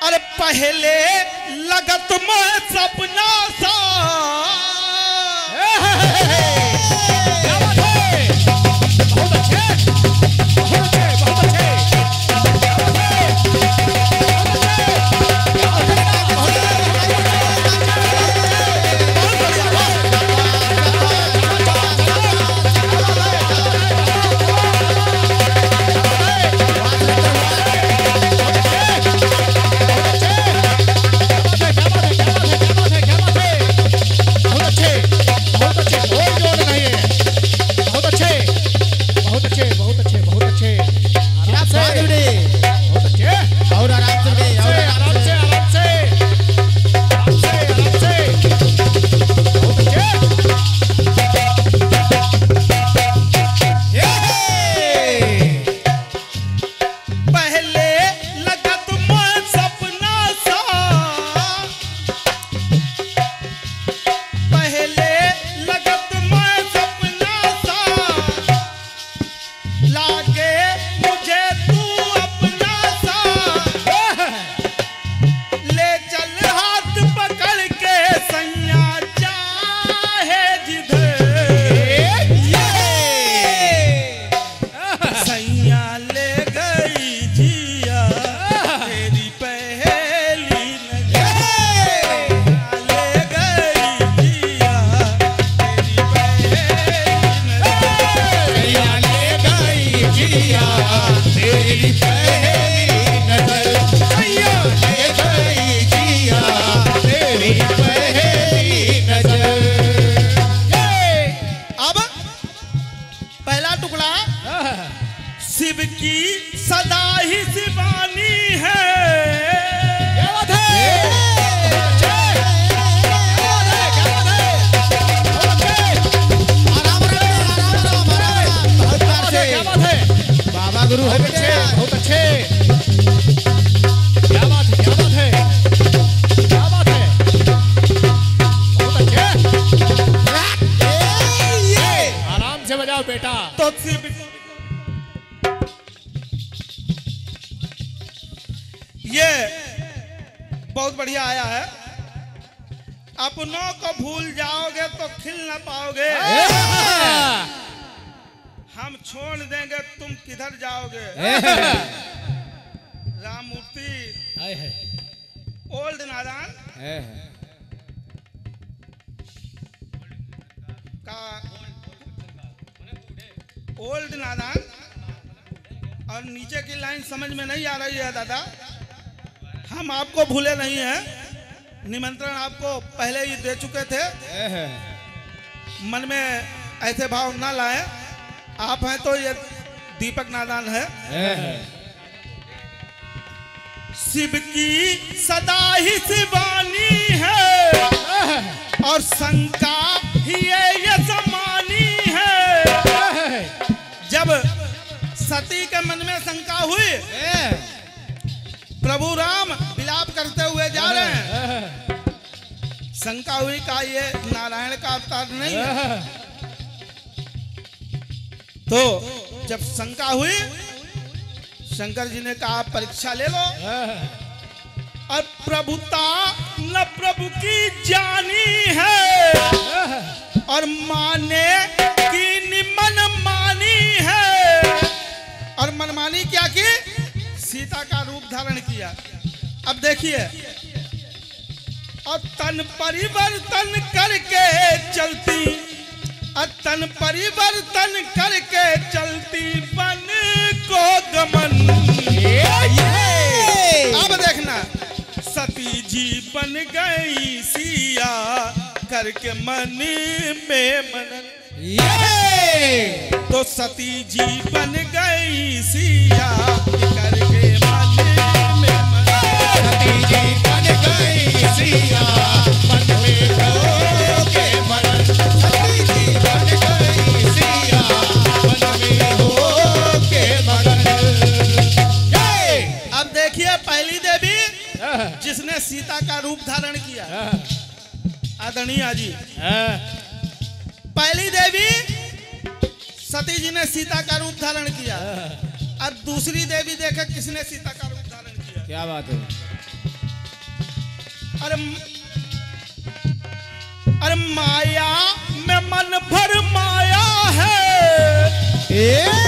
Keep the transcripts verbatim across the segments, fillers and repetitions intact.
अरे पहले लगत में सपना सा बहुत अच्छे बहुत अच्छे बहुत अच्छे शिव की सदा ही शिवानी है। क्या बात है? क्या बात है? बाबा गुरु बहुत अच्छे बहुत अच्छे। क्या बात है क्या बात है क्या बात है बहुत अच्छे। आराम से बजाओ बेटा। तो शिव ये बहुत बढ़िया आया है। अपनों को भूल जाओगे तो खिल ना पाओगे, हम छोड़ देंगे तुम किधर जाओगे। राम मूर्ति ओल्ड नारायण का ओल्ड नारायण और नीचे की लाइन समझ में नहीं आ रही है दादा। हम आपको भूले नहीं हैं, निमंत्रण आपको पहले ही दे चुके थे। मन में ऐसे भाव ना लाए। आप हैं तो ये दीपक नादान है। शिव की सदा ही शिवानी है और शंका ही ये समानी है। जब सती के मन में शंका हुई, प्रभु राम विलाप करते हुए जा रहे हैं, शंका हुई का ये नारायण का अवतार नहीं है। तो जब शंका हुई, शंकर जी ने कहा परीक्षा ले लो। और प्रभुता न प्रभु की जानी है और माने की निमन मानी है। और मनमानी क्या की? सीता का रूप धारण किया। अब देखिए, और तन परिवर्तन करके चलती, और तन परिवर्तन करके चलती बन को गमन। अब देखना, सती जी बन गई सिया करके मन में मनन। तो सती जी बन गई सिया करके मन में मनन। सती जी बन गई सिया मन में होके मनन। सती जी बन गई सिया मन में होके मनन। अब देखिए, पहली देवी जिसने सीता का रूप धारण किया, आदरणीय जी, पहली देवी सती जी ने सीता का रूप धारण किया। अब दूसरी देवी देखे किसने सीता का रूप धारण किया। क्या बात है? अरे अरे माया में मन भर माया है। ए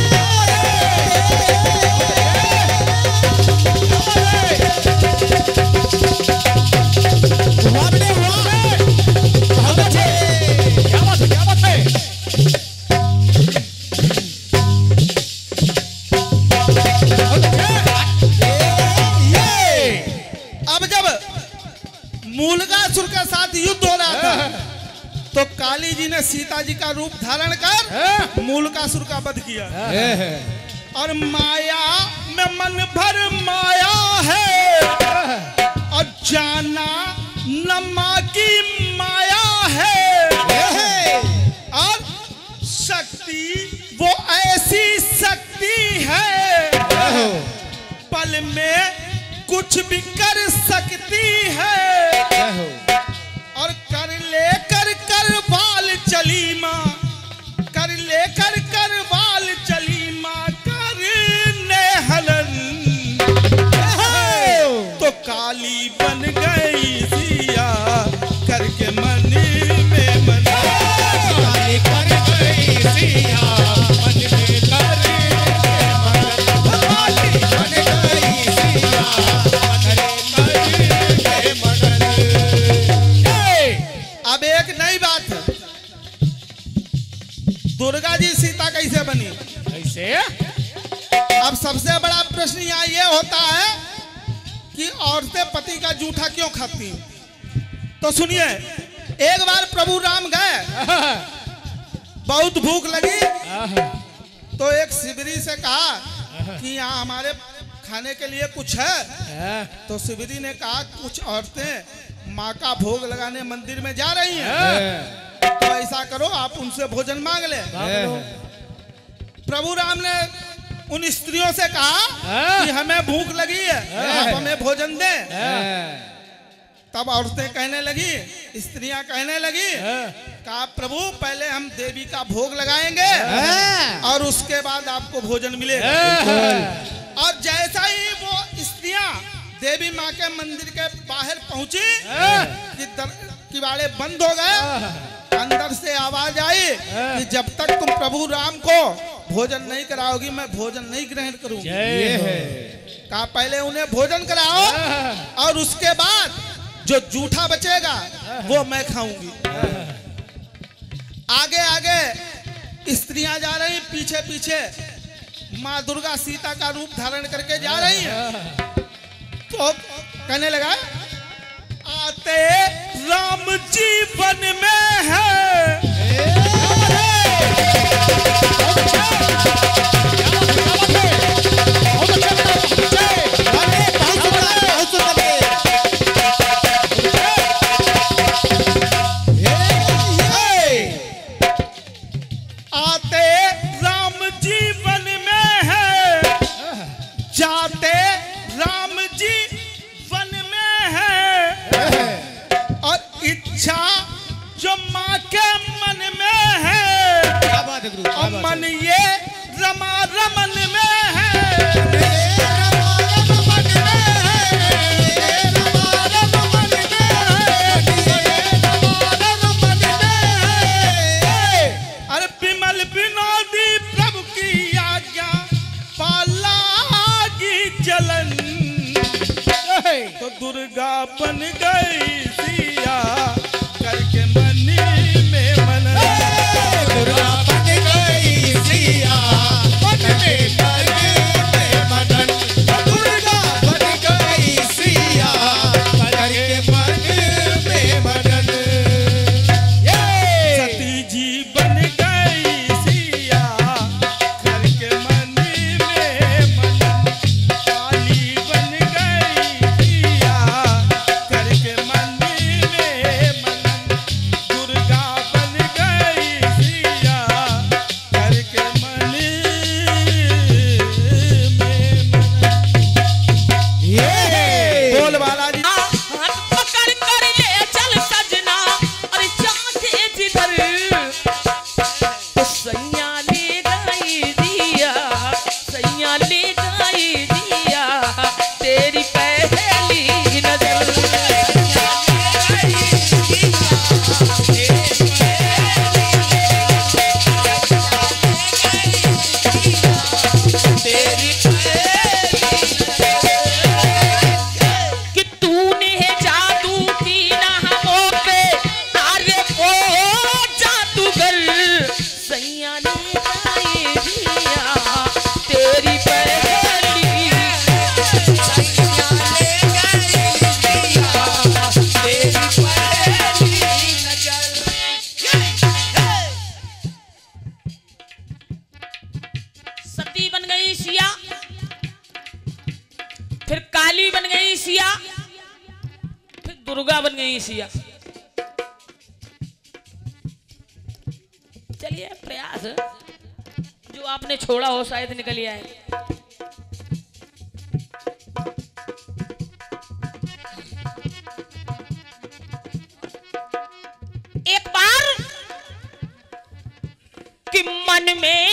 मूलकासुर के साथ युद्ध हो रहा था तो काली जी ने सीता जी का रूप धारण कर मूलकासुर का वध किया। और माया में मन भर माया है और जाना नमा की माया है। और शक्ति वो ऐसी शक्ति है पल में कुछ भी कर सकती है। और कर ले कर कर बाल चली माँ, कर ले कर कर बाल चली माँ करने हलन। तो काली बन गई सिया करके मन में मन। काली बन गई सिया मन में कर काली बन गई सिया अब एक नई बात है, दुर्गा जी सीता कैसे बनी? कैसे? अब सबसे बड़ा प्रश्न यहाँ ये होता है कि औरतें पति का जूठा क्यों खाती हैं? तो सुनिए, एक बार प्रभु राम गए, बहुत भूख लगी तो एक शिवरी से कहा कि यहाँ हमारे खाने के लिए कुछ है। तो शिवरी ने कहा कुछ औरतें माँ का भोग लगाने मंदिर में जा रही हैं, तो ऐसा करो आप उनसे भोजन मांग ले। प्रभु राम ने उन स्त्रियों से कहा कि हमें भूख लगी है, आप हमें भोजन दें। तब औरतें कहने लगी, स्त्रियां कहने लगी, कहा प्रभु पहले हम देवी का भोग लगाएंगे और उसके बाद आपको भोजन मिलेगा। और जैसा ही वो स्त्रियां देवी माँ के मंदिर के बाहर पहुंची कि किवाड़े बंद हो गए, अंदर से आवाज आई कि जब तक तुम प्रभु राम को भोजन नहीं कराओगी मैं भोजन नहीं ग्रहण करूंगी। कहा पहले उन्हें भोजन कराओ और उसके बाद जो जूठा बचेगा वो मैं खाऊंगी। आगे आगे स्त्रियां जा रही, पीछे पीछे माँ दुर्गा सीता का रूप धारण करके जा रही है। तो कहने लगा आते राम जीवन में है। आते राम जीवन में है, जाते राम जी वन में है। और इच्छा जो माँ के मन में है, क्या बात है गुरु? और मन ये रमा रमन में है। अरे विमल विनोदी प्रभु की आज्ञा पालागी चलन। तो दुर्गा बन गई सिया करके मनी में मन। दुर्गा बन गई सिया मन में करके मदन। दुर्गा बन गई सिया करके मन में मदन। सती जी बन गई सिया करके मनी में मन। काली बन गई सिया करके सैया ले गई जिया तेरी पहली सैया ले गई जिया तेरी पहली नजर। सती बन गई सिया, फिर काली बन गई सिया, फिर दुर्गा बन गई सिया। चलिए प्रयास जो आपने छोड़ा हो शायद निकल आए। एक बार कि मन में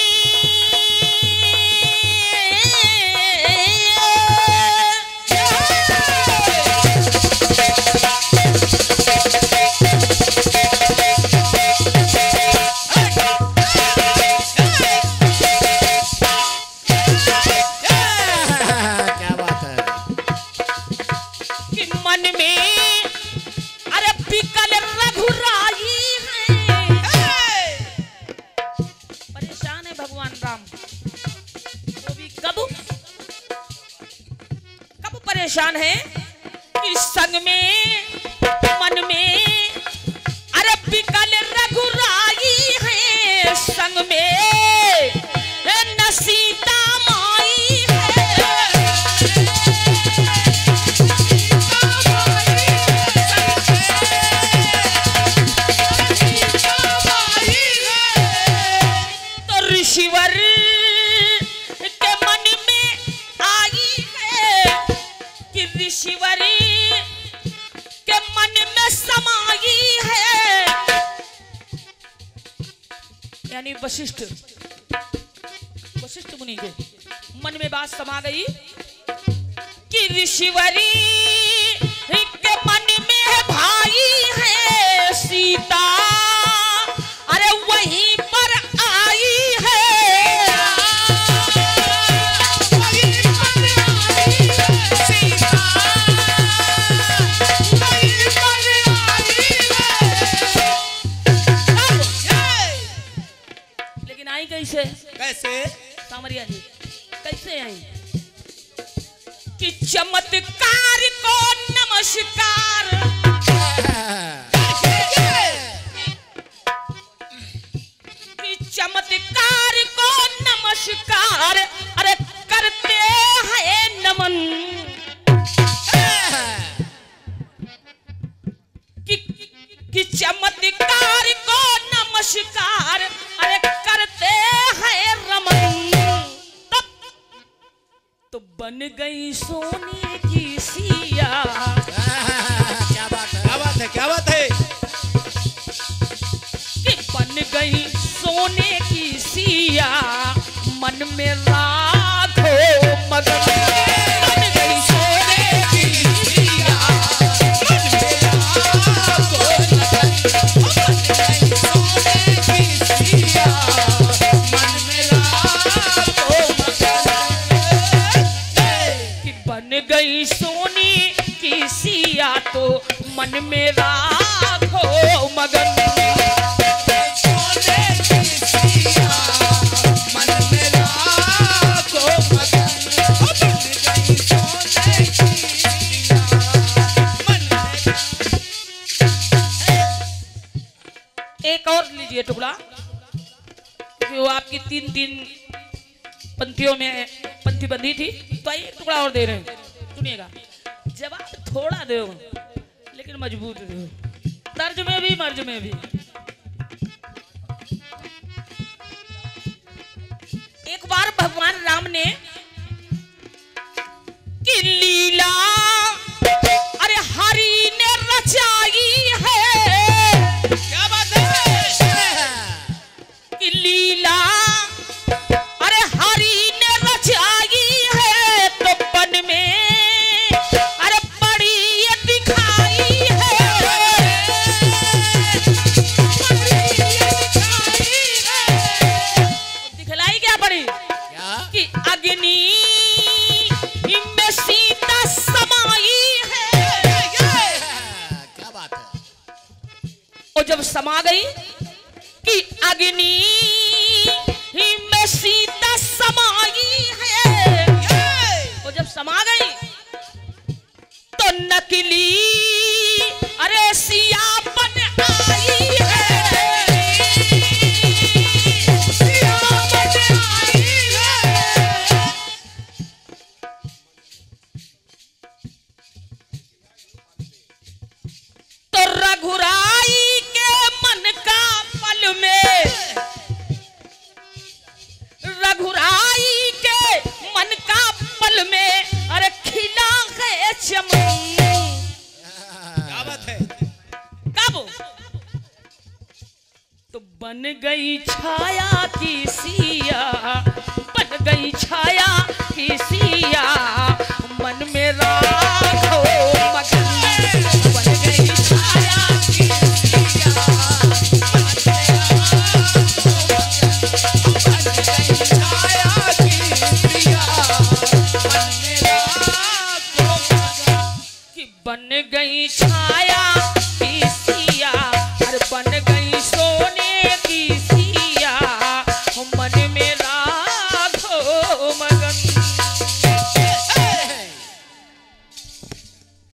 परेशान है कि संग में मन में अरे बिकल रघुराई है, संग में न सीता माई है, तो ऋषिवर के मन में आई है कि ऋषिवरी के मन में समाई है, यानी वशिष्ठ वशिष्ठ मुनि के मन में बात समा गई कि ऋषिवरी के मन में भाई है सीता, अरे वहीं पर आई है। कैसे कैसे सामरिया जी कैसे आई कि चमत्कार को नमस्कार, कि चमत्कार को नमस्कार अरे करते हैं नमन, कि कि चमत्कार को नमस्कार अरे करते हैं रमन। तब तो बन गई सोने की सिया। क्या बात है, क्या बात है, क्या बात है कि बन गई सोने की सिया मन में राखो मगन, बन गई सोने की सिया मन में राखो मगन, बन गई सोने की सिया मन में राखो मगन, कि बन गई सोने की सिया तो मन में राखो मगन। एक और लीजिए टुकड़ा, जो आपकी तीन तीन पंक्तियों में पंक्ति बंधी थी, तो आइए एक टुकड़ा और दे रहे हैं, सुनिएगा। जवाब थोड़ा दो लेकिन मजबूत दो, तर्ज में भी मर्ज में भी। एक बार भगवान राम ने की लीला अरे हरि ने रचाई है, क्या बात है कि लीला अरे हरि ने रचाई है, तो बन में अरे बड़ी ये दिखाई है, बड़ी ये दिखाई है। दिखलाई क्या बड़ी क्या कि अग्नि में सीता समाई है, क्या बात है और जब समा गई कि अग्नि निकली अरे सिया बन आई है, सिया बन आई है। तो रघुराई के मन का पल में, रघुराई के मन का पल में अरे खिला है चमन। क्या बात है? कब तो बन गई छाया की सिया, बन गई छाया की सिया।